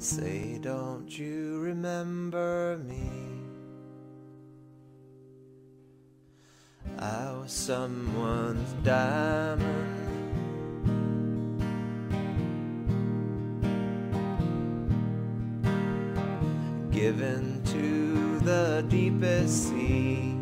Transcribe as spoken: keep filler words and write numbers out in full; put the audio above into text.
Say, don't you remember me? I was someone's diamond, given to the deepest sea.